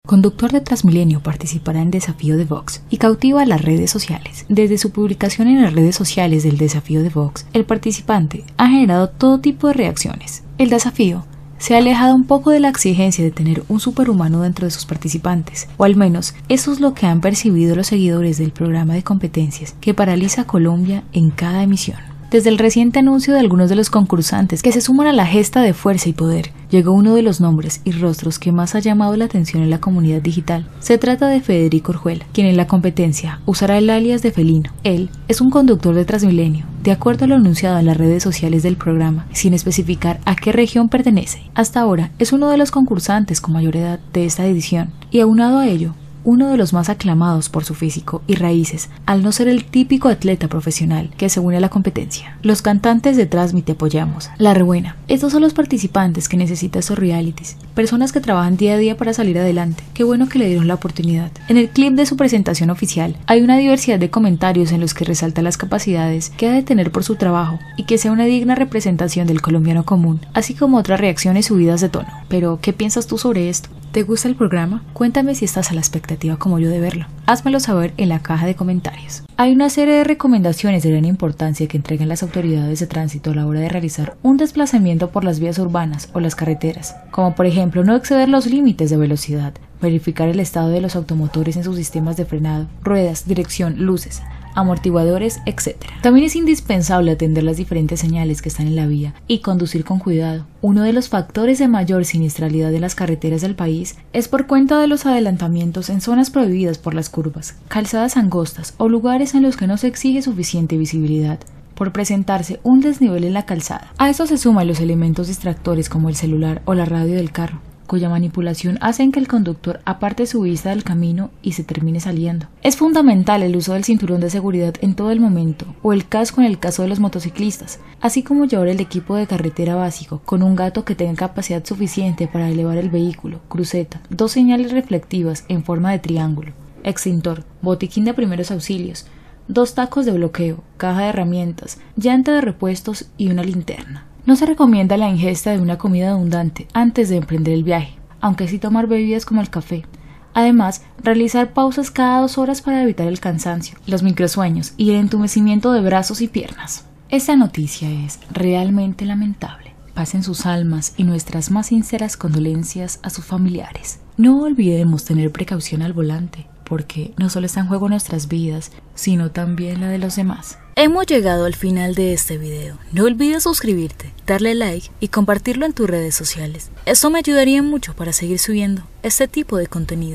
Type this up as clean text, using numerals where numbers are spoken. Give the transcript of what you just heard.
Conductor de Transmilenio participará en Desafío de Vox y cautiva las redes sociales. Desde su publicación en las redes sociales del Desafío de Vox, el participante ha generado todo tipo de reacciones. El desafío se ha alejado un poco de la exigencia de tener un superhumano dentro de sus participantes, o al menos eso es lo que han percibido los seguidores del programa de competencias que paraliza a Colombia en cada emisión. Desde el reciente anuncio de algunos de los concursantes que se suman a la gesta de fuerza y poder, llegó uno de los nombres y rostros que más ha llamado la atención en la comunidad digital. Se trata de Federico Orjuela, quien en la competencia usará el alias de Felino. Él es un conductor de Transmilenio, de acuerdo a lo anunciado en las redes sociales del programa, sin especificar a qué región pertenece. Hasta ahora es uno de los concursantes con mayor edad de esta edición, y aunado a ello, uno de los más aclamados por su físico y raíces, al no ser el típico atleta profesional que se une a la competencia. Los cantantes de Transmi Te Apoyamos, La Rebuena. Estos son los participantes que necesitan estos realities, personas que trabajan día a día para salir adelante. Qué bueno que le dieron la oportunidad. En el clip de su presentación oficial hay una diversidad de comentarios en los que resalta las capacidades que ha de tener por su trabajo y que sea una digna representación del colombiano común, así como otras reacciones subidas de tono. Pero, ¿qué piensas tú sobre esto? ¿Te gusta el programa? Cuéntame si estás a la expectativa como yo de verlo. Házmelo saber en la caja de comentarios. Hay una serie de recomendaciones de gran importancia que entregan las autoridades de tránsito a la hora de realizar un desplazamiento por las vías urbanas o las carreteras, como por ejemplo no exceder los límites de velocidad, verificar el estado de los automotores en sus sistemas de frenado, ruedas, dirección, luces, amortiguadores, etc. También es indispensable atender las diferentes señales que están en la vía y conducir con cuidado. Uno de los factores de mayor siniestralidad de las carreteras del país es por cuenta de los adelantamientos en zonas prohibidas por las curvas, calzadas angostas o lugares en los que no se exige suficiente visibilidad, por presentarse un desnivel en la calzada. A eso se suman los elementos distractores como el celular o la radio del carro, cuya manipulación hacen que el conductor aparte su vista del camino y se termine saliendo. Es fundamental el uso del cinturón de seguridad en todo el momento, o el casco en el caso de los motociclistas, así como llevar el equipo de carretera básico, con un gato que tenga capacidad suficiente para elevar el vehículo, cruceta, 2 señales reflectivas en forma de triángulo, extintor, botiquín de primeros auxilios, 2 tacos de bloqueo, caja de herramientas, llanta de repuestos y una linterna. No se recomienda la ingesta de una comida abundante antes de emprender el viaje, aunque sí tomar bebidas como el café. Además, realizar pausas cada 2 horas para evitar el cansancio, los microsueños y el entumecimiento de brazos y piernas. Esta noticia es realmente lamentable. Pasen sus almas y nuestras más sinceras condolencias a sus familiares. No olvidemos tener precaución al volante, porque no solo está en juego nuestras vidas, sino también la de los demás. Hemos llegado al final de este video. No olvides suscribirte, darle like y compartirlo en tus redes sociales. Esto me ayudaría mucho para seguir subiendo este tipo de contenido.